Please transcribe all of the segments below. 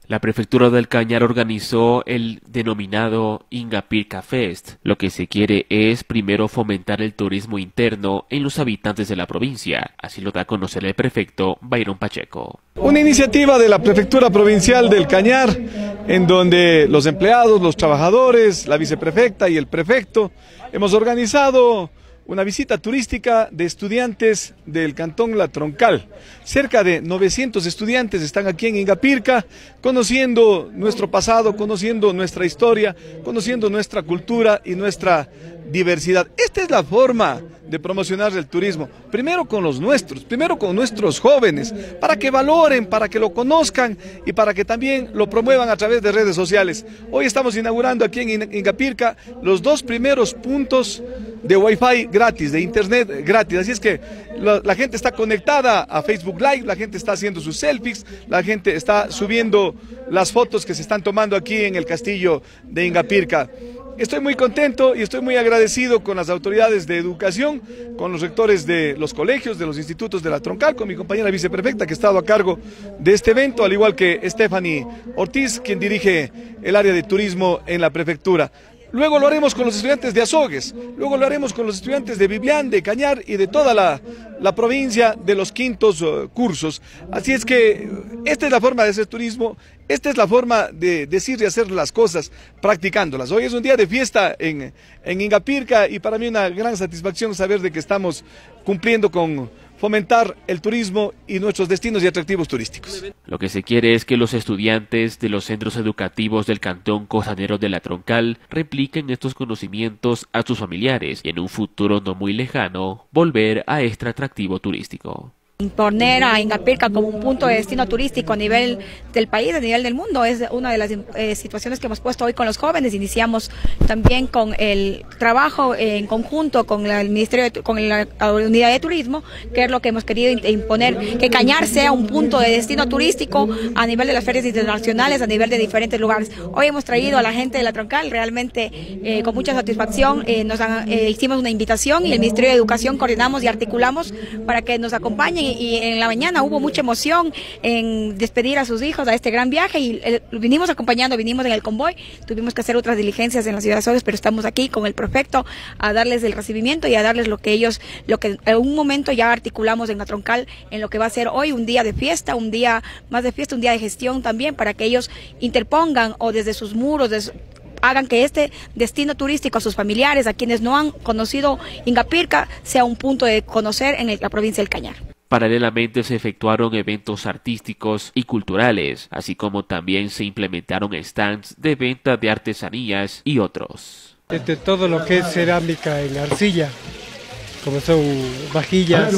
La Prefectura del Cañar organizó el denominado Ingapirca Fest. Lo que se quiere es primero fomentar el turismo interno en los habitantes de la provincia. Así lo da a conocer el prefecto Byron Pacheco. Una iniciativa de la Prefectura Provincial del Cañar, en donde los empleados, los trabajadores, la viceprefecta y el prefecto hemos organizado una visita turística de estudiantes del Cantón La Troncal. Cerca de 900 estudiantes están aquí en Ingapirca, conociendo nuestro pasado, conociendo nuestra historia, conociendo nuestra cultura y nuestra diversidad. Esta es la forma de promocionar el turismo, primero con los nuestros, primero con nuestros jóvenes, para que valoren, para que lo conozcan y para que también lo promuevan a través de redes sociales. Hoy estamos inaugurando aquí en Ingapirca los 2 primeros puntos de Wi-Fi gratis, de internet gratis, así es que la gente está conectada a Facebook Live, la gente está haciendo sus selfies, la gente está subiendo las fotos que se están tomando aquí en el castillo de Ingapirca. Estoy muy contento y estoy muy agradecido con las autoridades de educación, con los rectores de los colegios, de los institutos de La Troncal, con mi compañera viceprefecta que ha estado a cargo de este evento, al igual que Stephanie Ortiz, quien dirige el área de turismo en la prefectura. Luego lo haremos con los estudiantes de Azogues, luego lo haremos con los estudiantes de Biblián, de Cañar y de toda la provincia de los quintos cursos. Así es que esta es la forma de hacer turismo, esta es la forma de decir y hacer las cosas practicándolas. Hoy es un día de fiesta en Ingapirca y para mí una gran satisfacción saber de que estamos cumpliendo con fomentar el turismo y nuestros destinos y atractivos turísticos. Lo que se quiere es que los estudiantes de los centros educativos del Cantón Costanero de La Troncal repliquen estos conocimientos a sus familiares y en un futuro no muy lejano volver a este atractivo turístico. Poner a Ingapirca como un punto de destino turístico a nivel del país, a nivel del mundo, es una de las situaciones que hemos puesto hoy con los jóvenes. Iniciamos también con el trabajo en conjunto con el Ministerio, con la Unidad de Turismo, que es lo que hemos querido imponer, que Cañar sea un punto de destino turístico a nivel de las ferias internacionales, a nivel de diferentes lugares. Hoy hemos traído a la gente de La Troncal, realmente con mucha satisfacción, hicimos una invitación y el Ministerio de Educación coordinamos y articulamos para que nos acompañen. Y en la mañana hubo mucha emoción en despedir a sus hijos a este gran viaje y vinimos acompañando, vinimos en el convoy, tuvimos que hacer otras diligencias en la ciudad de Azogues, pero estamos aquí con el prefecto a darles el recibimiento y a darles lo que en un momento ya articulamos en La Troncal, en lo que va a ser hoy un día de fiesta, un día más de fiesta, un día de gestión también, para que ellos interpongan o desde sus muros, hagan que este destino turístico a sus familiares, a quienes no han conocido Ingapirca, sea un punto de conocer en la provincia del Cañar. Paralelamente se efectuaron eventos artísticos y culturales, así como también se implementaron stands de venta de artesanías y otros. Desde todo lo que es cerámica en arcilla, como son vajillas,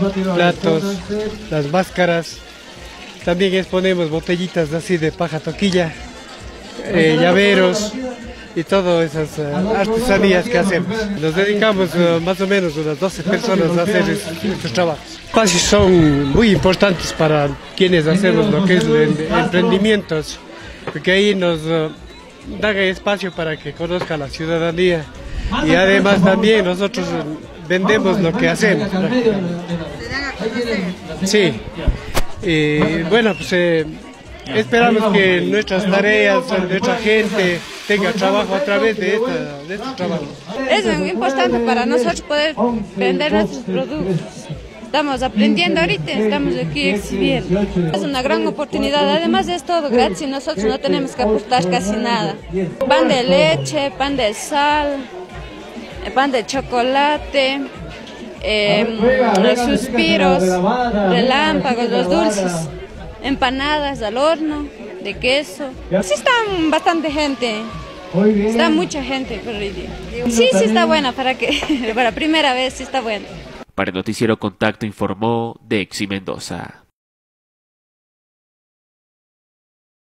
platos, las máscaras, también exponemos botellitas así de paja toquilla, llaveros y todas esas artesanías que hacemos. Nos dedicamos más o menos unas 12 personas a hacer estos trabajos. Espacios son muy importantes para quienes hacemos lo que es emprendimientos, porque ahí nos dan espacio para que conozca la ciudadanía y además también nosotros vendemos lo que hacemos. Sí, y bueno, pues esperamos que nuestras tareas, nuestra gente tenga trabajo a través de estos trabajos. Es muy importante para nosotros poder vender nuestros productos. Estamos aprendiendo ahorita, estamos aquí exhibiendo. Es una gran oportunidad, además es todo gratis y nosotros no tenemos que aportar casi nada. Pan de leche, pan de sal, pan de chocolate, suspiros, relámpagos, los dulces, empanadas al horno, de queso. Sí está bastante gente, está mucha gente por hoy día. Sí está buena, para primera vez sí está buena. Para el Noticiero Contacto informó Dexy Mendoza.